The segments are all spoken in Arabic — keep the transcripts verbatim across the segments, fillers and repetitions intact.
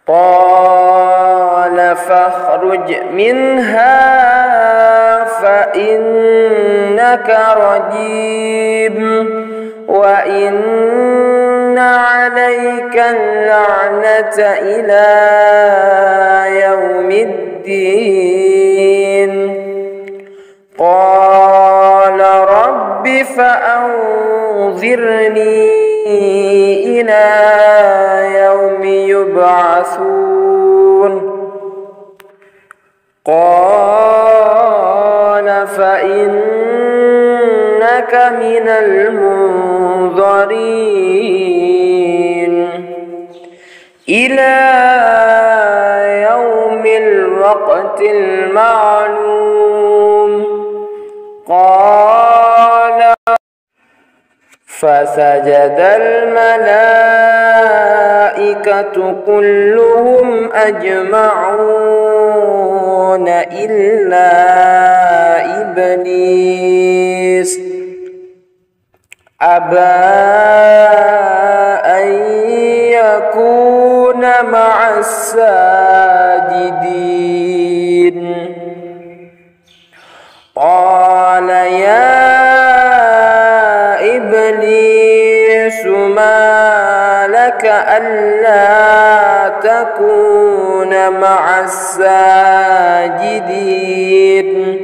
قال فاخرج منها فإنك رجيم وإن عليك اللعنة إلى يوم الدين. قال رب فأنظرني إلى يوم يبعثون. قال فإنك من المنظرين إلى يوم الوقت المعلوم. قال فسجد الملائكة كلهم أجمعون إلا إبليس أبى أن يكون مع الساجدين. قال يا إبليس ما لك ألا تكون مع الساجدين؟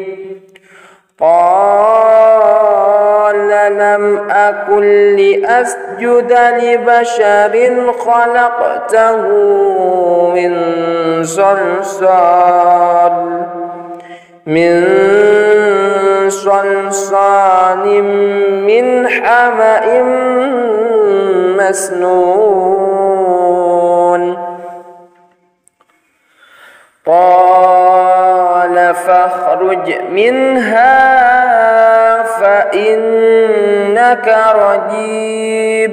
قال لم أكن لأسجد لبشر خلقته من صلصال من صلصال من حمأ مسنون. قال فاخرج منها فإنك رجيم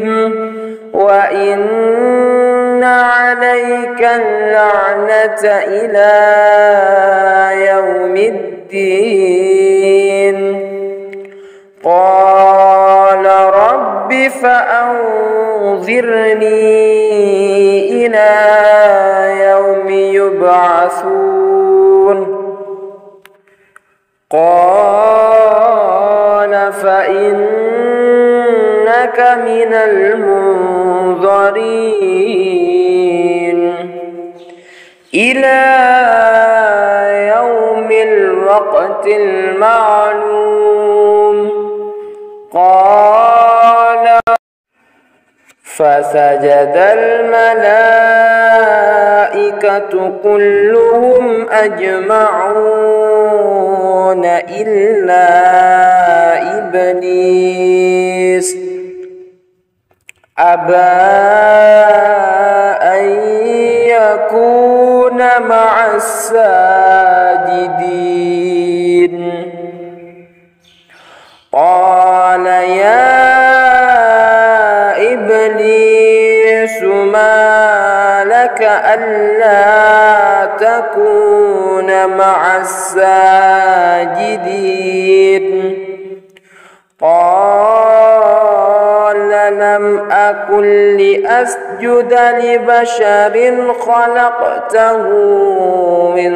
وإن عليك اللعنة إلى يوم الدين. قال رب فأنظرني إلى يوم يبعثون. قال فإنك من المنظرين إلى يوم الوقت المعلوم. قال فسجد الملائكة كلهم أجمعون إلا إبليس أبى أن يكون مع الساجدين. قال يا إبليس ما لك ألا تكون مع الساجدين؟ قال لم أكن لأسجد لبشر خلقته من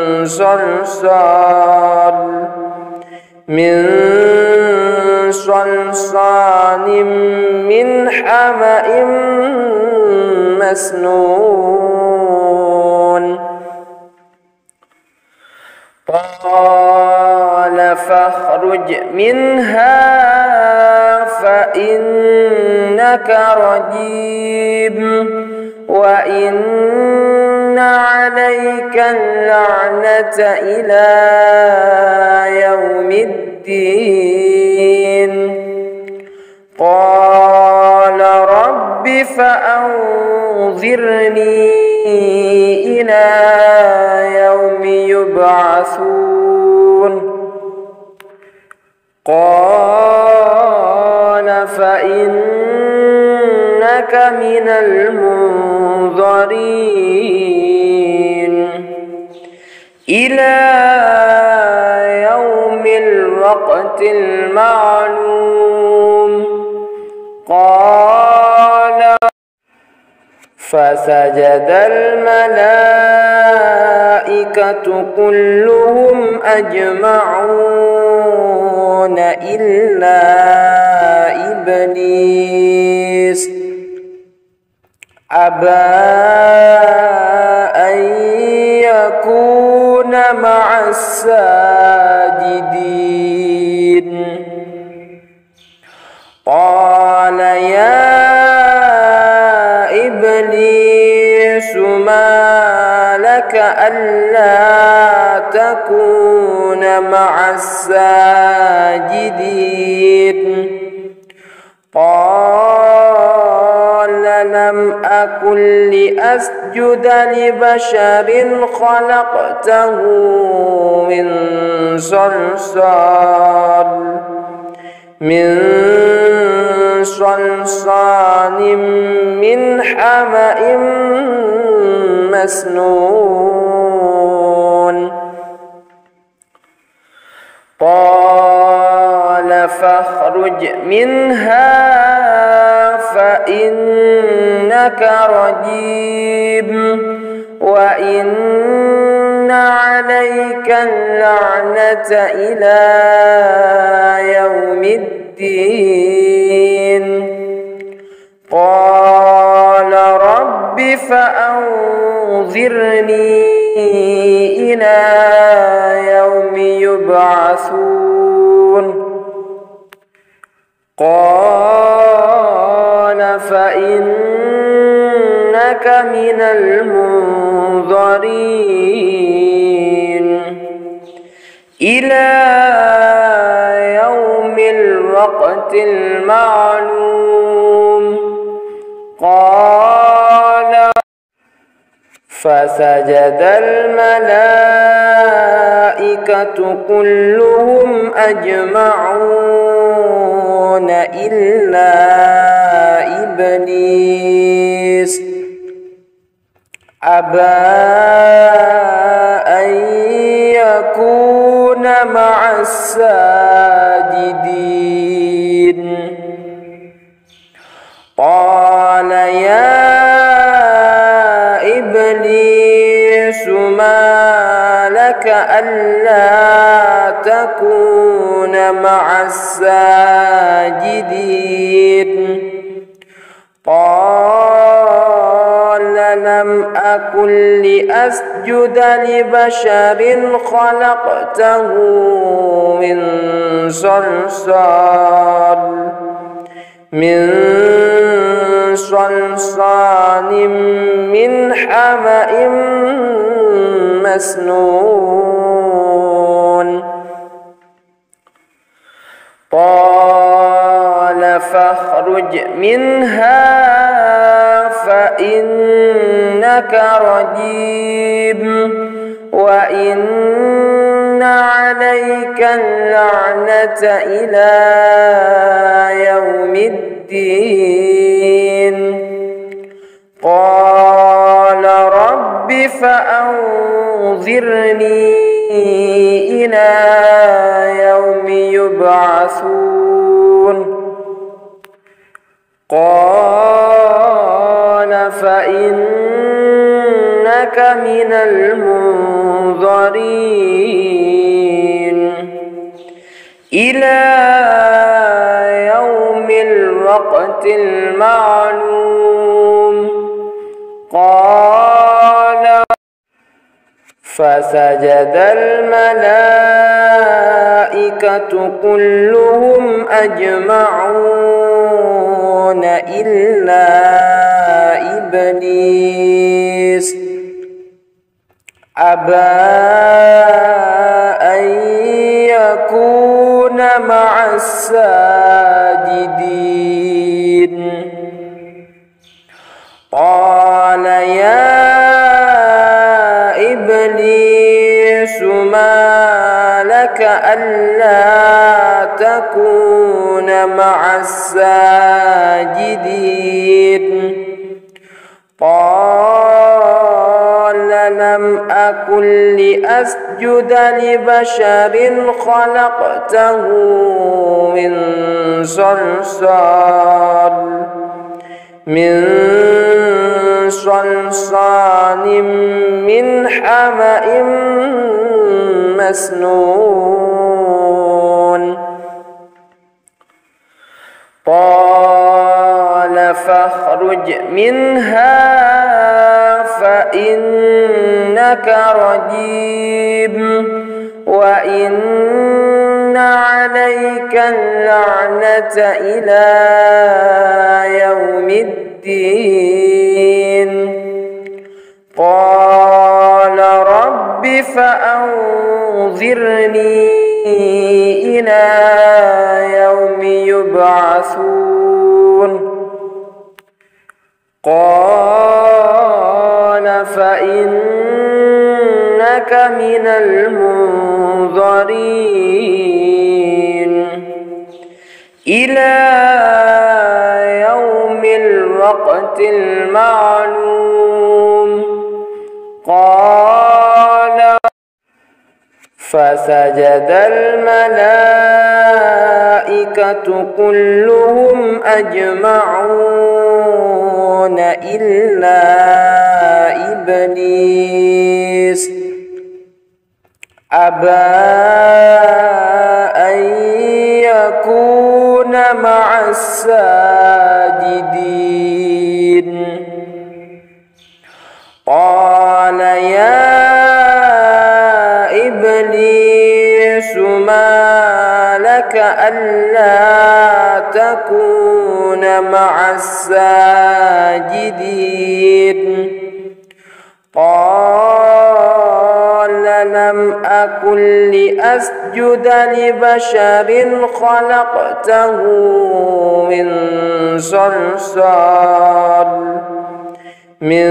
صلصال من صلصال من حمأ مسنون. قال فاخرج منها فإنك رجيم وإن عليك اللعنة إلى يوم الدين. قال رب فأنظرني إلى يوم يبعثون. قال فإنك من المنظرين إلى يوم الوقت المعلوم. قال فسجد الملائكة كلهم أجمعون إلا إبليس أبى أن يكون مع الساجدين قال يا إبليس ما لك ألا تكون مع الساجدين قال لم أكن لأسجد لبشر خلقته من صلصال من صلصال من حمأ مسنون قال فاخرج منها فإنك رجيم وإن عليك اللعنة إلى يوم الدين قال رب فأنظرني إلى يوم يبعثون قال فإنك من المنظرين إلى يوم الوقت المعلوم قال فسجد الملائكة كلهم أجمعون إلا إبليس أبى أن يكون مع الساجدين قال يا إبليس ما لك ألا تكون مع الساجدين قال لم أكن لأسجد لبشر خلقته من صلصال من صلصال من حمأ مسنون قال فاخرج منها فإنك رجيم وإن عليك اللعنة إلى يوم الدين قال رب فأنظرني إلى يوم يبعثون قال فإنك من المنظرين إلى يوم الوقت المعلوم قال فسجد الملائكة كلهم أجمعون إلا إبليس أبى أن يكون مع الساجدين قال يا إبليس ما لك ألا تكون مع الساجدين قال لم أكن لأسجد لبشر خلقته من صلصال من صلصال من حمأ مسنون قال فاخرج منها فإنك رجيم وإن عليك اللعنة إلى يوم الدين قال رب فأنظرني إلى يوم يبعثون قال فإنك من المنظرين إلى يوم الوقت المعلوم قال فسجد الملائكة كلهم أجمعون إلا إبليس أبى أن يكون مع الساجدين قال يا إبليس ما لك ألا تكون مع الساجدين قال لم أكن لأسجد لبشر خلقته من صلصال من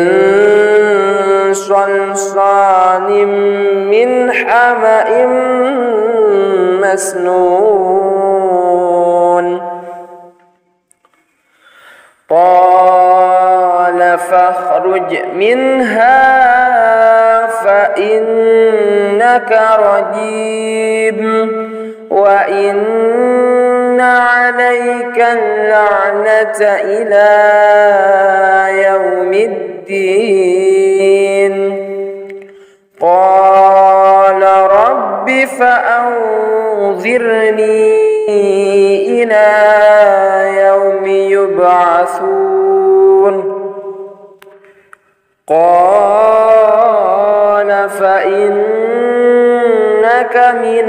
صلصال من حمأ مسنون قال فاخرج منها فإنك رجيم وإن عليك اللعنة إلى يوم الدين قال رب فأنظرني إلى يوم يبعثون قال فإنك من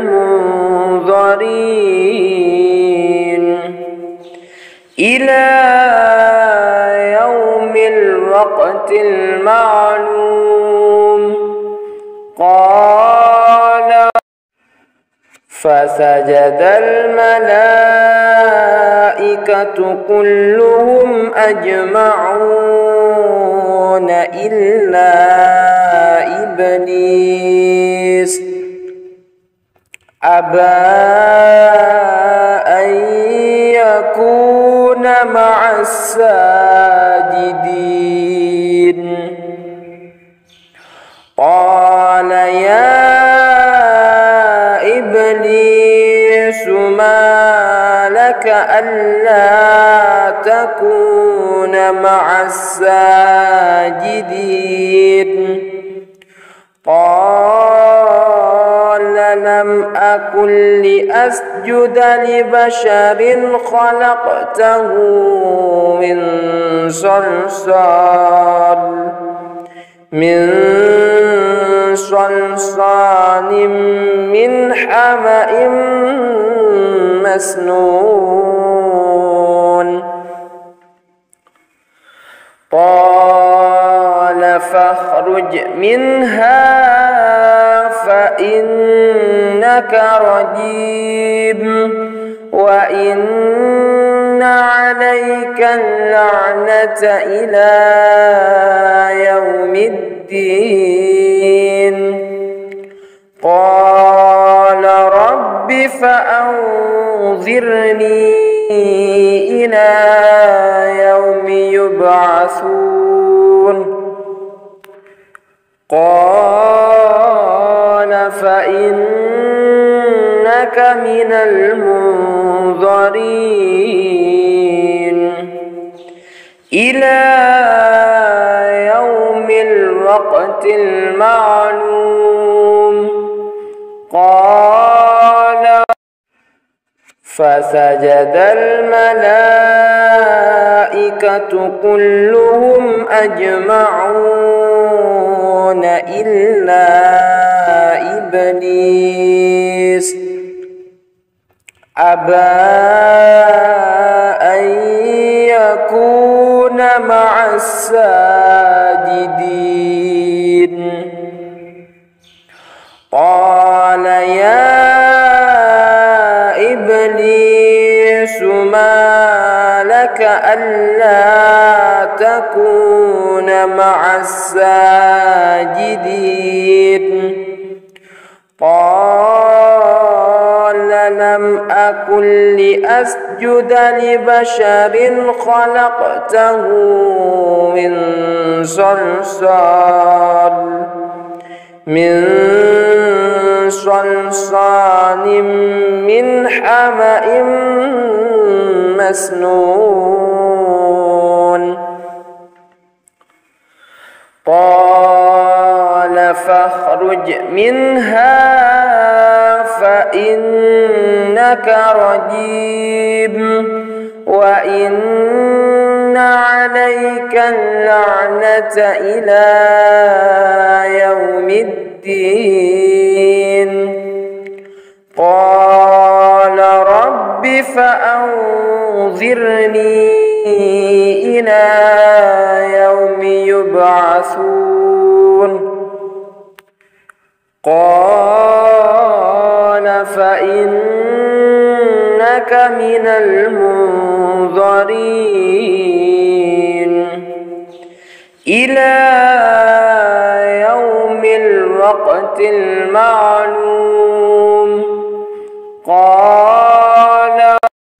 المنظرين إلى يوم الوقت المعلوم قال فسجد الملائكة كلهم أجمعون إلا إبليس أبى أن يكون مع الساجدين قال يا إبليس ما لك ألا تكون مع الساجدين قال لم أكن لأسجد لبشر خلقته من صلصال من صلصال من حمأ مسنون قال فاخرج منها فإنك رجيم وإن عليك اللعنة إلى يوم الدين قال رب فأنظرني إلى يوم يبعثون قال فإنك من المنظرين إلى يوم الوقت المعلوم قال فسجد الملائكة كلهم أجمعون إلا إبليس أبى أن يكون مع الساجدين قال يا إبليس ما لك ألا تكون مع الساجدين قال لم أكن لأسجد لبشر خلقته من صلصال من صلصال من حمأ مسنون قال فاخرج منها فإنك رجيم وإن عليك اللعنة إلى يوم الدين قال رب فأنظرني إلى يوم يبعثون قال فإنك من المنظرين إلى يوم الوقت المعلوم قال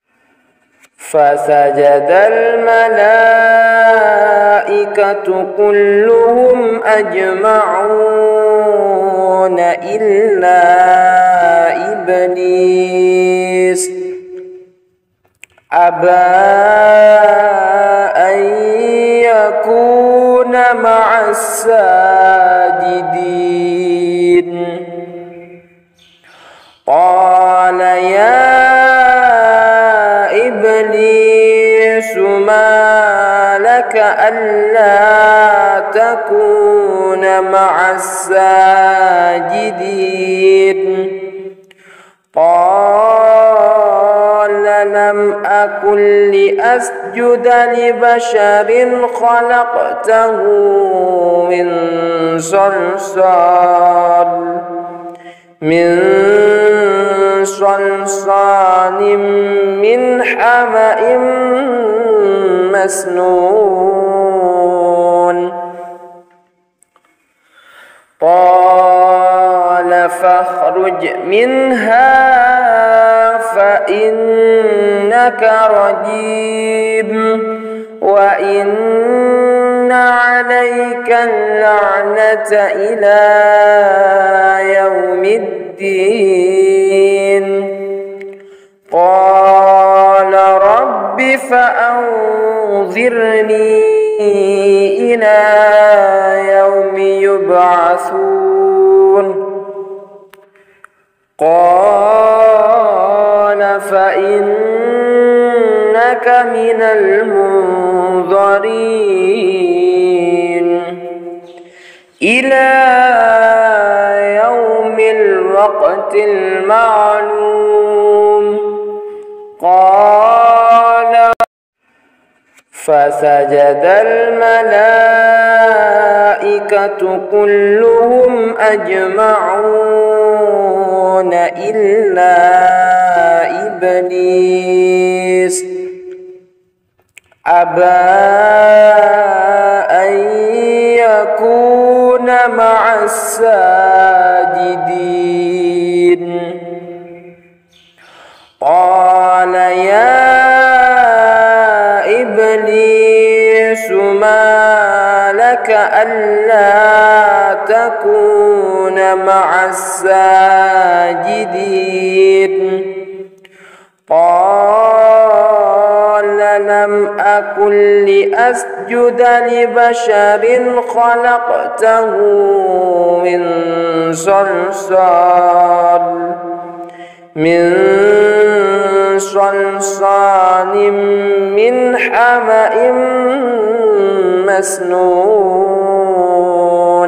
فسجد الملائكة كلهم أجمعون إلا إبليس أبى أن يكون مع الساجدين قال يا إبليس ما لك ألا تكون مع الساجدين قال لم أكن لأسجد لبشر خلقته من صلصال من صلصال من حمأ مسنون قال فاخرج منها فإنك رجيم وإن عليك اللعنة إلى يوم الدين قال رب فأنظرني إلى يوم يبعثون قال فإنك من المنظرين إلى يوم الوقت المعلوم قال فسجد الملائكة كلهم أجمعون إلا إبليس أبى أن يكون مع الساجدين قال يا إبليس ما لك ألا تكون مع الساجدين قال لم أكن لأسجد لبشر خلقته من صلصال من صلصال من حمأ مسنون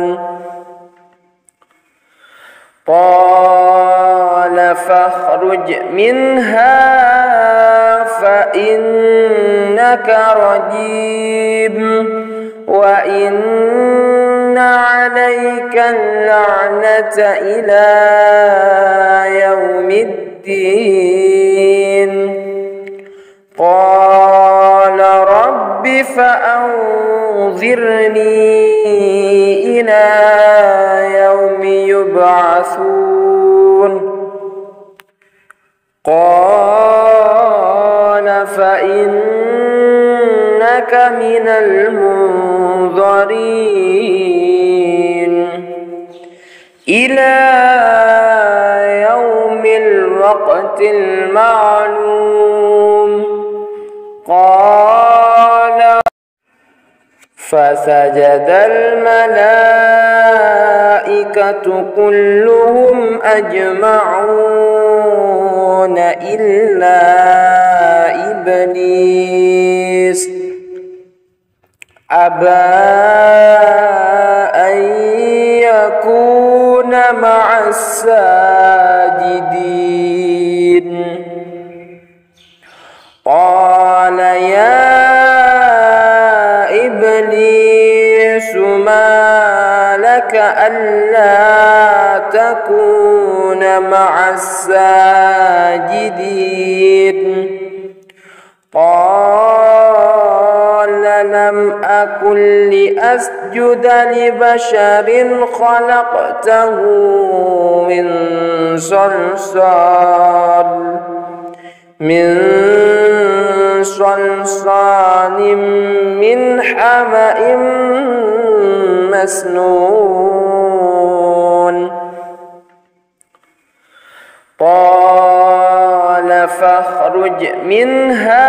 قال فاخرج منها فإنك رجيم وإن عليك اللعنة إلى يوم الدين قال رب فأنظرني إلى يوم يبعثون قال فإنك من المنظرين إلى يوم الوقت المعلوم قال فسجد الملائكة كلهم أجمعون إلا إبليس أبى أن يكون مع الساجدين قال يا إبليس ما لك ألا تكون مع الساجدين قال لم أكن لأسجد لبشر خلقته من صلصال من صلصال من حمأ مسنون قال فاخرج منها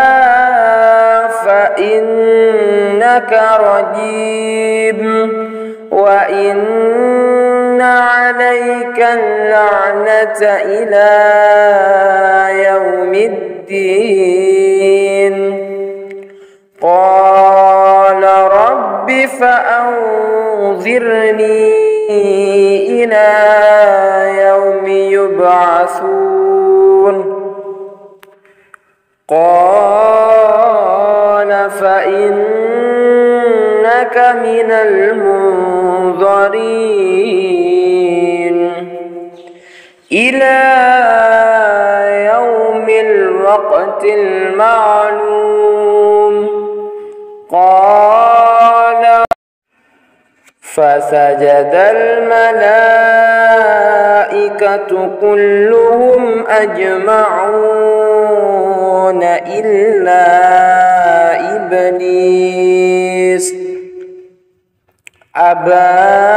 فإنك رجيم وإن عليك اللعنة إلى يوم الدين قال رب فأنظرني إلى يوم يبعثون قال فإنك من المنظرين إلى يوم الوقت المعلوم قال فسجد الملائكة كلهم أجمعون إلا إبليس أبى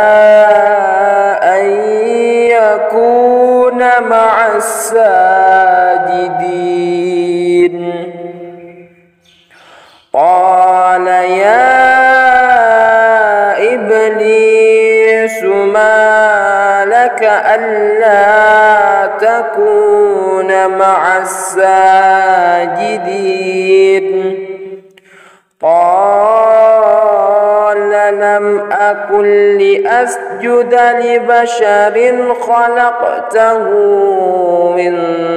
أن يكون مع الساجدين قال يا إبليس ما لك ألا تكون مع الساجدين قال لم أكن لأسجد لبشر خلقته من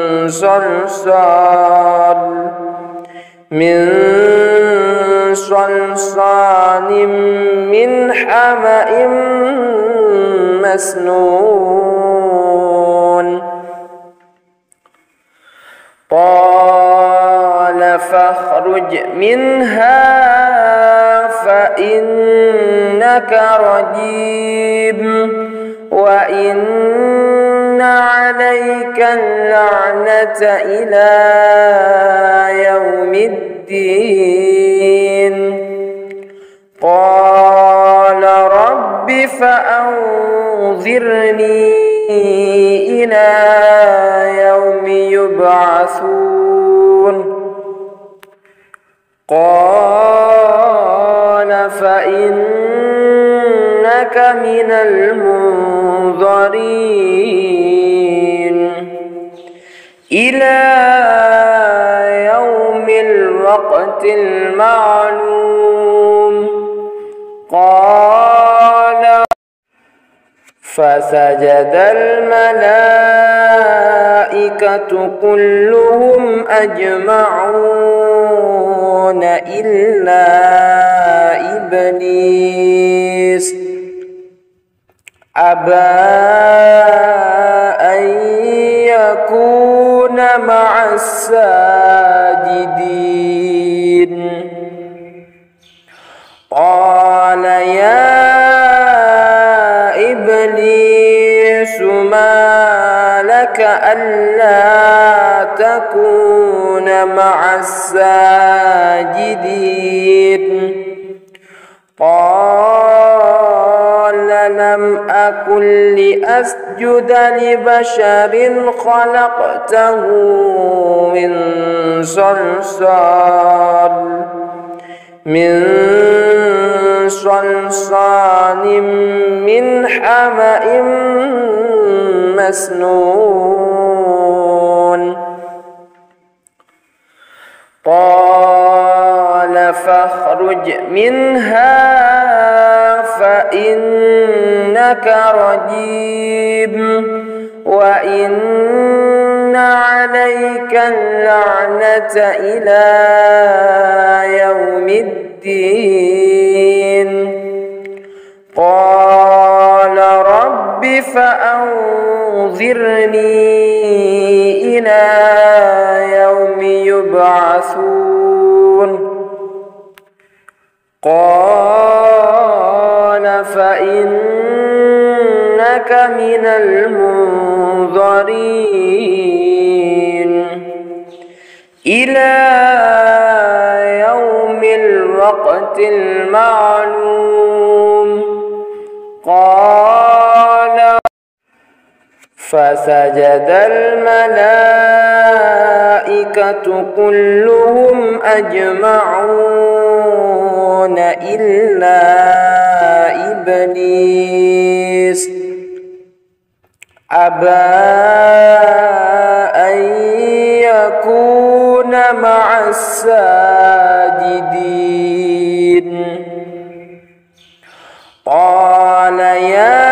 صلصال من صلصال من حمأ مسنون قال فاخرج منها فإنك رجيم وإن عليك اللعنة إلى يوم الدين قال رب فأنظرني إلى يوم يبعثون إنك من المنظرين إلى يوم الوقت المعلوم. قال فسجد الملائكة كلهم أجمعون إلا إبليس أبى أن يكون مع الساجدين. قال يا إبليس ما لك ألا تكون مع الساجدين؟ قال لم أكن لأسجد لبشر خلقته من صلصال من صلصال من حمأ مسنون. قال فاخرج منها فإنك رجيم وإن عليك اللعنة إلى يوم الدين. قال رب فأنظرني إلى يوم يبعثون. قال فإنك من المنظرين إلى يوم الوقت المعلوم. قال فسجد الملائكة كلهم أجمعون إلا إبليس أبى أن يكون مع الساجدين. قال يا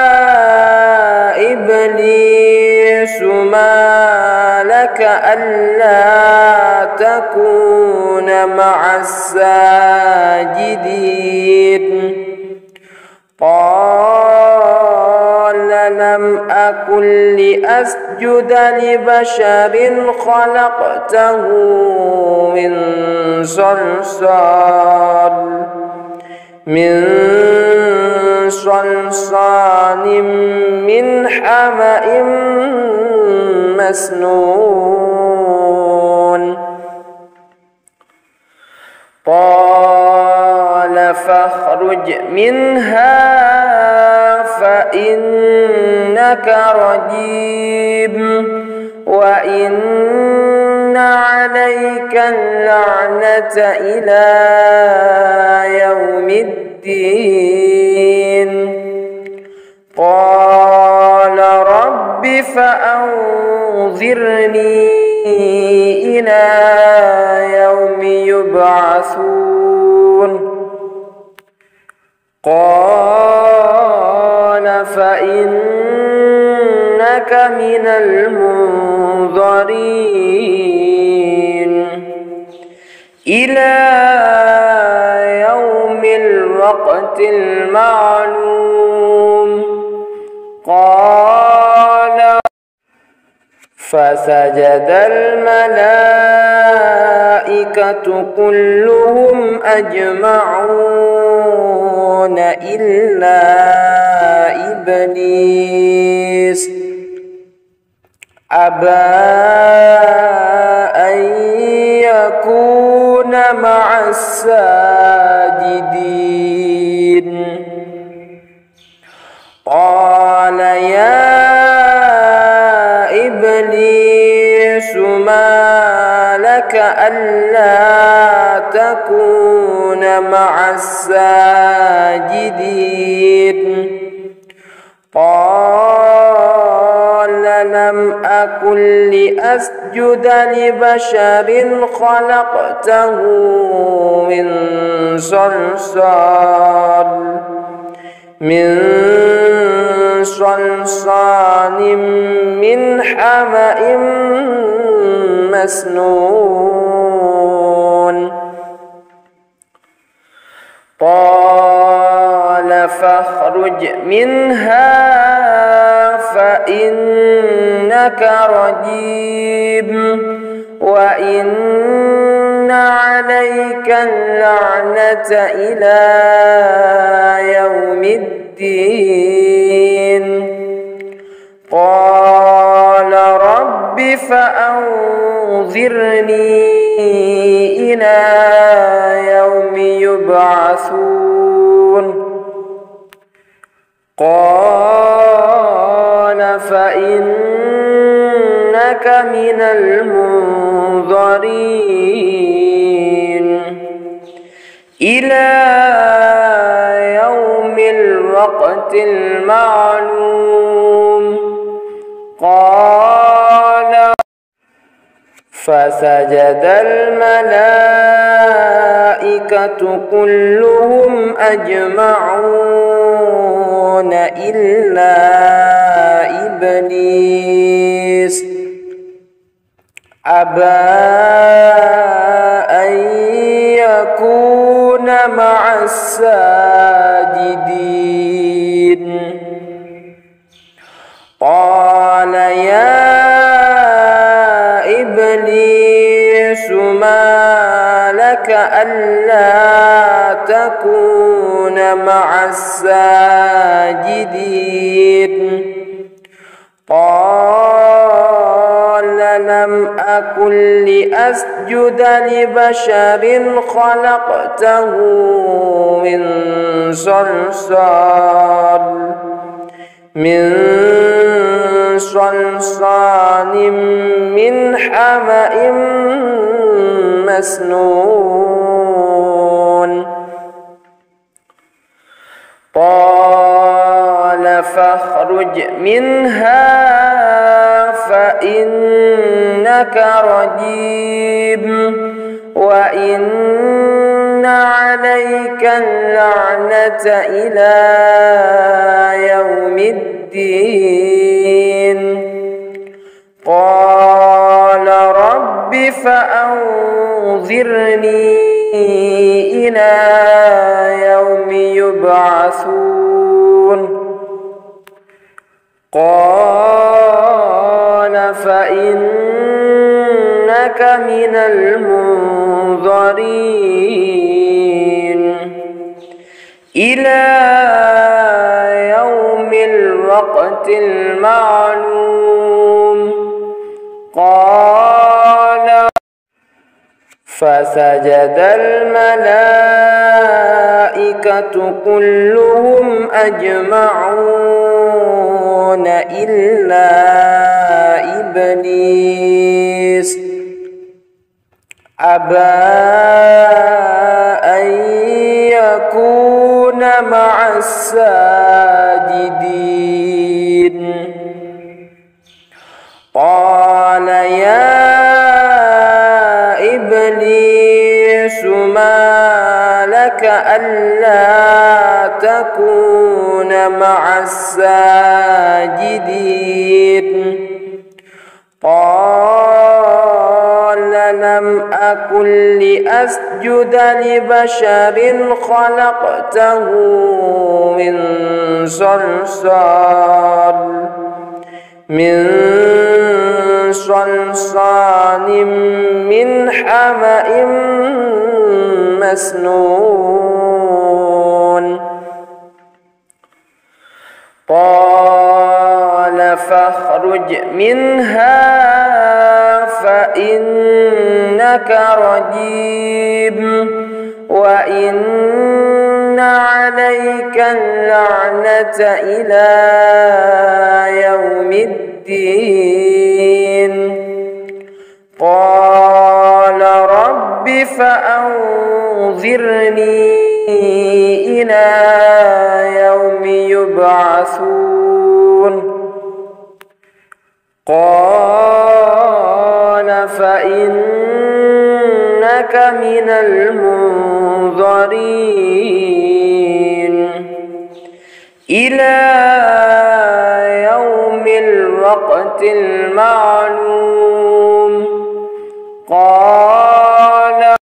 إبليس ما لك ألا تكون مع الساجدين؟ قال لم أكن لأسجد لبشر خلقته من صلصال من صلصال من حمأ مسنون. قال فاخرج منها فإنك رجيم وإن عليك اللعنة إلى يوم الدين. قال رب فأنظرني إلى يوم يبعثون. قال فإنك من المنظرين إلى يوم الوقت المعلوم. قال فسجد الملائكة كلهم أجمعون إلا إبليس أبى أن يكون مع الساجدين. قال يا إبليس ما لك ألا تكون مع الساجدين؟ الساجدين قال لم أكن لأسجد لبشر خلقته من صلصال من صلصال من حمأ مسنون قال فاخرج منها فإنك رجيم وإن عليك اللعنة إلى يوم الدين قال رب فأنظرني إلى يوم يبعثون قال فإنك من المنظرين إلى يوم الوقت المعلوم قال فسجد الملائكة كلهم أجمعون إلا إبليس أبى أن يكون مع الساجدين قال يا إبليس ما لك ألا تكون مع الساجدين قال لم أكن لأسجد لبشر خلقته من صلصال من صلصال من حمأ مسنون قال فاخرج منها فإنك رجيم وإن عليك اللعنة إلى يوم الدين قال رب فأنظرني إلى يوم يبعثون قال فإنك من المنظرين إلى يوم الوقت المعلوم قال فسجد الملائكة كلهم أجمعون إلا إبليس أبى أن يكون مع الساجدين قال يا إبليس ما لك ألا تكون مع الساجدين قال لم أكن لأسجد لبشر خلقته من صلصال من صلصال من حمأ مسنون قال فاخرج منها فإنك رجيم وإن عليك اللعنة إلى يوم الدين قال رب فأنظرني إلى يبعثون قال فإنك من المنظرين إلى يوم الوقت المعلوم. قال